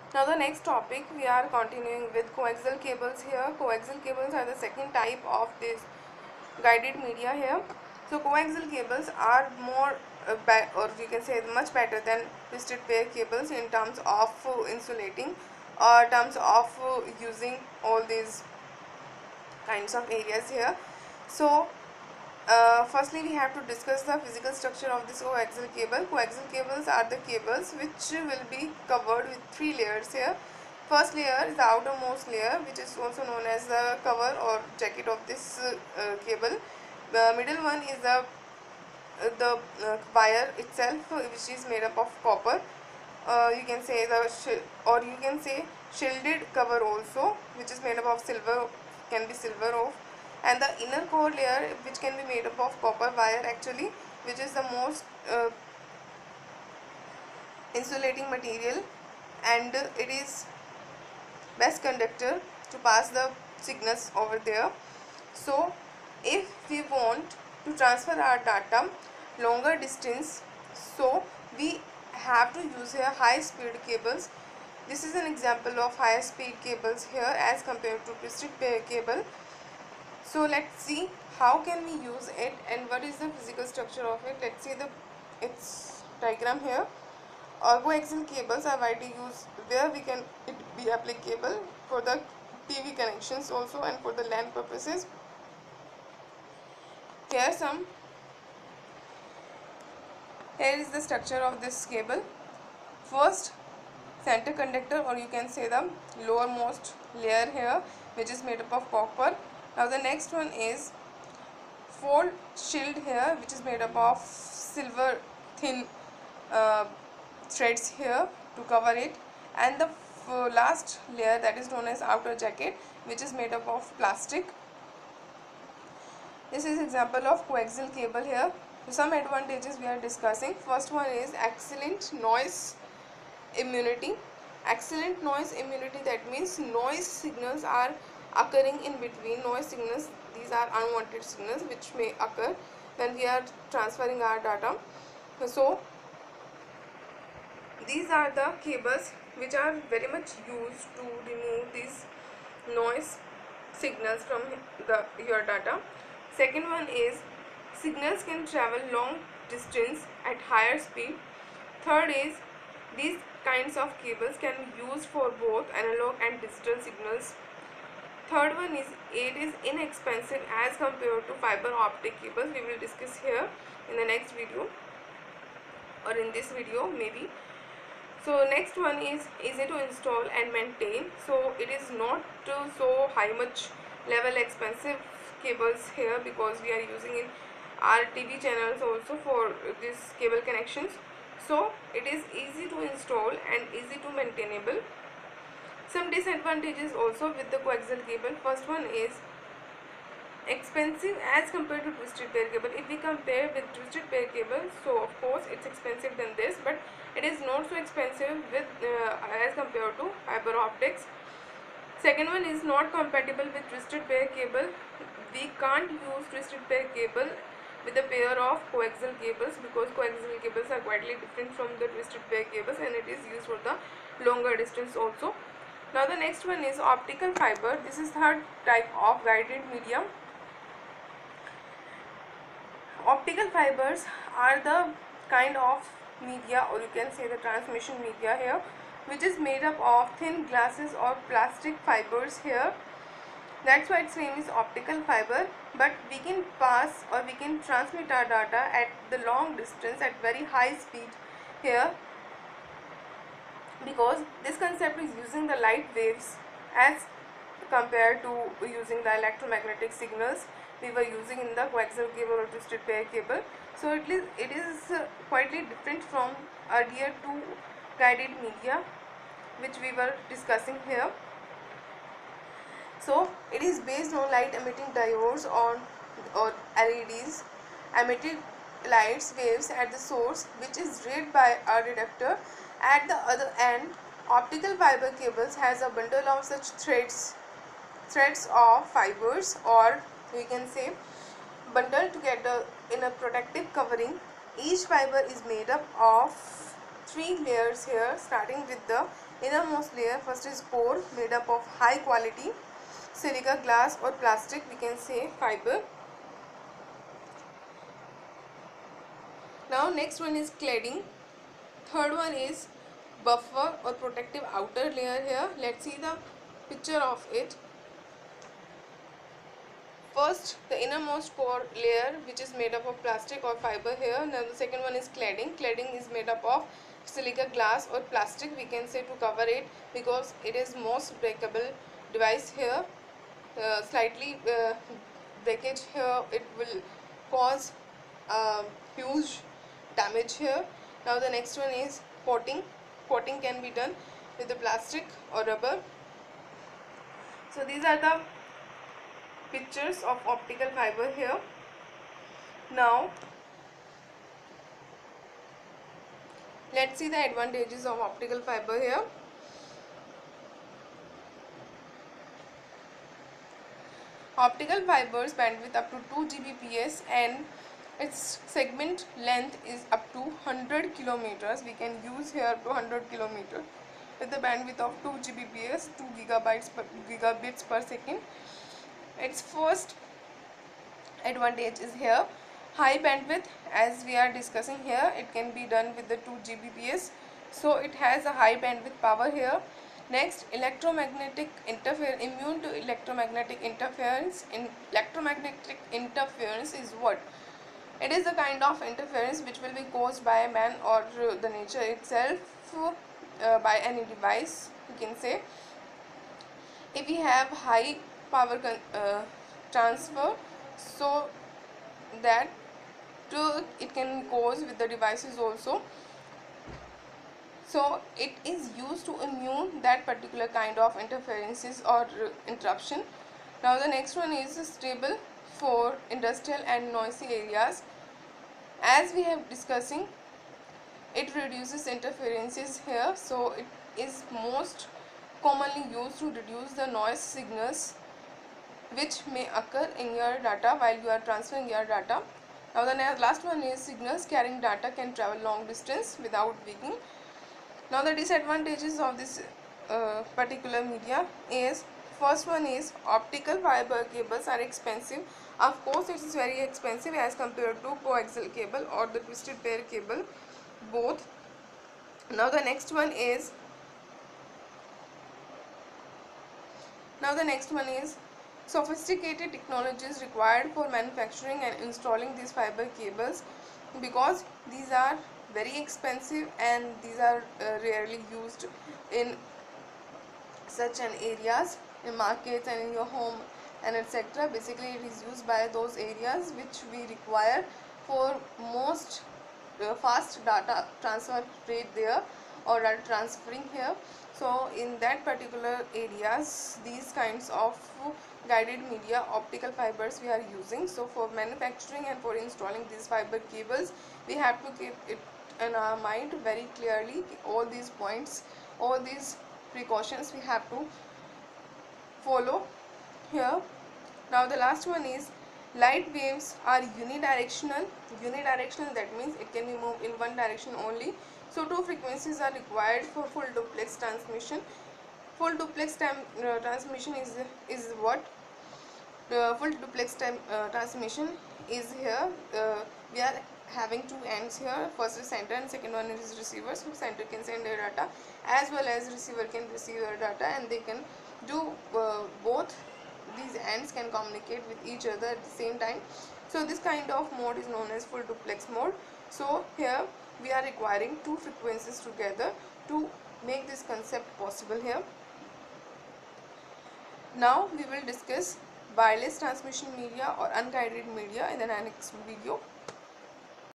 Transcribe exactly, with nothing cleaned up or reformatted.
Now the next topic, we are continuing with coaxial cables here. Coaxial cables are the second type of this guided media here. So coaxial cables are more uh, or we can say much better than twisted pair cables in terms of uh, insulating or terms of uh, using all these kinds of areas here. So uh, firstly we have to discuss the physical structure of this coaxial cable. Coaxial cables are the cables which will be covered with three layers here. First layer is the outermost layer, which is also known as the cover or jacket of this uh, uh, cable. The middle one is the uh, the uh, wire itself, uh, which is made up of copper. Uh, you can say the sh or you can say shielded cover also, which is made up of silver, can be silver off, and the inner core layer, which can be made up of copper wire actually, which is the most uh, insulating material, and uh, it is best conductor to pass the signals over there. So if we want to transfer our data longer distance, so we have to use here high speed cables. This is an example of high speed cables here as compared to twisted pair cable. So let's see how can we use it and what is the physical structure of it. Let's see the its diagram here. Or coaxial cables are widely used where we can it be applicable for the T V connections also and for the LAN purposes. Here some here is the structure of this cable. First, center conductor, or you can say the lowermost layer here, which is made up of copper. Now the next one is fold shield here, which is made up of silver thin uh, threads here to cover it, and the last layer, that is known as outer jacket, which is made up of plastic. This is example of coaxial cable here. So some advantages we are discussing. First one is excellent noise immunity. Excellent noise immunity, that means noise signals are occurring in between. Noise signals, these are unwanted signals which may occur when we are transferring our data. So these are the cables which are very much used to remove these noise signals from the your data. Second one is signals can travel long distance at higher speed. Third is these kinds of cables can be used for both analog and digital signals. Third one is it is inexpensive as compared to fiber optic cables. We will discuss here in the next video or in this video maybe. So next one is easy to install and maintain. So it is not uh, so high much level expensive cables here, because we are using in our T V channels also for this cable connections. So it is easy to install and easy to maintainable. Some disadvantages also with the coaxial cable. First one is expensive as compared to twisted pair cable. If we compare with twisted pair cable, so of course it's expensive than this, but it is not so expensive with uh, as compared to fiber optics. Second one is not compatible with twisted pair cable. We can't use twisted pair cable with a pair of coaxial cables, because coaxial cables are quite different from the twisted pair cables, and it is used for the longer distance also. Now the next one is optical fiber. This is third type of guided medium. Optical fibers are the kind of media, or you can say the transmission media here, which is made up of thin glasses or plastic fibers here. That's why its name is optical fiber. But we can pass or we can transmit our data at the long distance at very high speed here, because this concept is using the light waves as compared to using the electromagnetic signals we were using in the coaxial cable or twisted pair cable. So it is it is uh, quite different from earlier two guided media which we were discussing here. So it is based on light emitting diodes on or L E Ds, emitted lights waves at the source, which is read by a reductor. At the other end, optical fiber cables has a bundle of such threads threads of fibers, or we can say bundled together in a protective covering. Each fiber is made up of three layers here, starting with the innermost layer. First is core, made up of high quality silica, glass or plastic, we can say fiber. Now next one is cladding. Third one is buffer or protective outer layer. Here let's see the picture of it. First, the innermost core layer, which is made up of plastic or fiber here. Now the second one is cladding. Cladding is made up of silica, glass or plastic, we can say, to cover it, because it is most breakable device here. Uh, slightly uh, breakage here, it will cause uh, huge damage here. Now the next one is coating. Coating can be done with the plastic or rubber. So these are the pictures of optical fiber here. Now let's see the advantages of optical fiber here. Optical fibers bandwidth up to two gigabits per second and its segment length is up to one hundred kilometers. We can use here to one hundred kilometers with the bandwidth of two gigabits per second, two gigabytes per gigabits per second. Its first advantage is here high bandwidth. As we are discussing here, it can be done with the two gigabits per second, so it has a high bandwidth power here. Next, electromagnetic interference, immune to electromagnetic interference. In electromagnetic interference is what? It is a kind of interference which will be caused by man or the nature itself, uh, by any device, you can say. If we have high power uh, transfer, so that uh, it can cause with the devices also. So it is used to immune that particular kind of interferences or uh, interruption. Now the next one is stable for industrial and noisy areas. As we have discussing, it reduces interferences here, so it is most commonly used to reduce the noise signals which may occur in your data while you are transferring your data. Now the last one is signals carrying data can travel long distance without breaking. Now the disadvantages of this uh, particular media is, first one is optical fiber cables are expensive. Of course, it is very expensive as compared to coaxial cable or the twisted pair cable, both. Now the next one is now the next one is sophisticated technologies required for manufacturing and installing these fiber cables, because these are very expensive and these are uh, rarely used in such an areas, in markets and in your home and etc. Basically it is used by those areas which we require for most uh, fast data transfer rate there or data transferring here. So in that particular areas, these kinds of guided media optical fibers we are using. So for manufacturing and for installing these fiber cables, we have to keep it in our mind very clearly, all these points, all these precautions we have to follow here. Now the last one is light waves are unidirectional. Unidirectional, that means it can be moved in one direction only. So two frequencies are required for full duplex transmission. Full duplex time, uh, transmission is is what? The full duplex time uh, transmission is here. Uh, we are having two ends here. First is sender and second one is receiver. So sender can send their data as well as receiver can receive their data, and they can do uh, both. These ends can communicate with each other at the same time. So this kind of mode is known as full duplex mode. So here we are requiring two frequencies together to make this concept possible here. Now we will discuss wireless transmission media or unguided media in the next video.